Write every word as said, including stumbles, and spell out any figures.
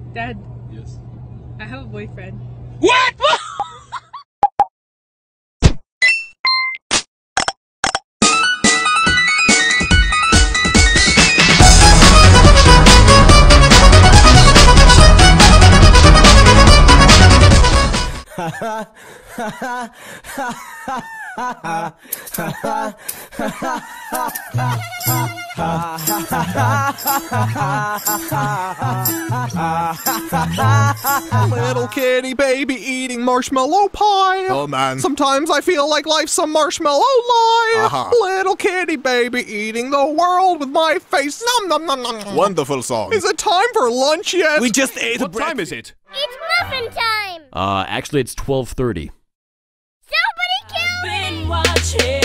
Dad. Yes. I have a boyfriend. What? Little kitty baby eating marshmallow pie. Oh man. Sometimes I feel like life's a marshmallow lie. Uh-huh. Little kitty baby eating the world with my face. Nom nom nom nom. nom. Wonderful song. Is it time for lunch yet? We just ate What a time is it? It's muffin time! Uh, actually, it's twelve thirty. Somebody kill me! Been watching.